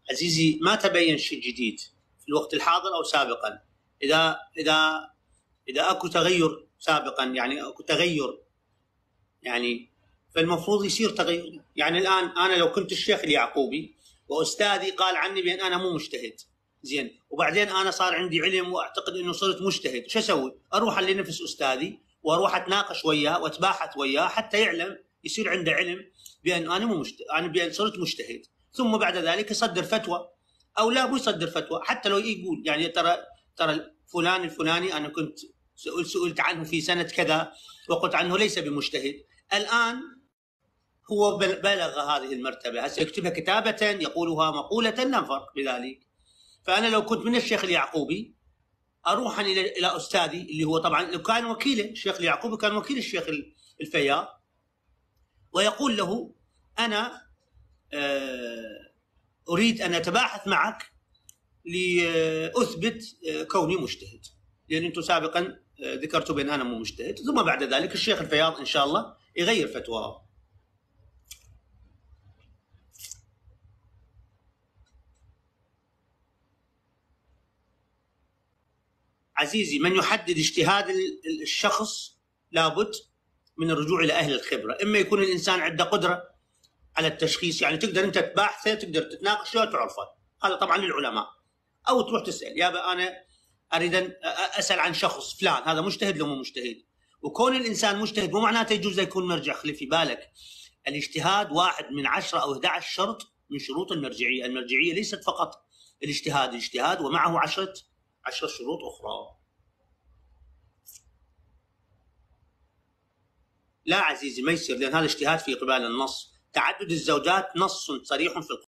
عزيزي ما تبين شيء جديد في الوقت الحاضر او سابقا. اذا اكو تغير سابقا، يعني اكو تغير، يعني فالمفروض يصير تغير. يعني الان انا لو كنت الشيخ اليعقوبي واستاذي قال عني بان انا مو مجتهد، زين، وبعدين انا صار عندي علم واعتقد انه صرت مجتهد، شو اسوي؟ اروح لنفس استاذي واروح اتناقش وياه واتباحث وياه حتى يعلم، يصير عنده علم بان انا مو مجتهد، انا بان صرت مجتهد، ثم بعد ذلك يصدر فتوى او لا مو يصدر فتوى، حتى لو يقول يعني ترى فلان الفلاني انا كنت سئلت عنه في سنه كذا وقلت عنه ليس بمجتهد، الان هو بلغ هذه المرتبه، هسه يكتبها كتابه يقولها مقوله لا فرق بذلك. فانا لو كنت من الشيخ اليعقوبي اروح الى استاذي اللي هو طبعا لو كان وكيله، الشيخ اليعقوبي كان وكيل الشيخ الفياض، ويقول له انا اريد ان اتباحث معك لاثبت كوني مجتهد، لان انتم سابقا ذكرتوا بان انا مو مجتهد، ثم بعد ذلك الشيخ الفياض ان شاء الله يغير فتواه. عزيزي، من يحدد اجتهاد الشخص لابد من الرجوع الى اهل الخبره، اما يكون الانسان عنده قدره على التشخيص، يعني تقدر انت تباحثه، تقدر تتناقشه وتعرفه، هذا طبعا للعلماء، او تروح تسال يابا انا اريد ان اسال عن شخص فلان هذا مجتهد لو مو مجتهد. وكون الانسان مجتهد مو معناته يجوز يكون مرجع، خلي في بالك الاجتهاد واحد من 10 او 11 شرط من شروط المرجعيه، المرجعيه ليست فقط الاجتهاد ومعه 10 شروط اخرى. لا عزيزي ما يصير، لان هذا اجتهاد في قبال النص، تعدد الزوجات نص صريح في القرآن.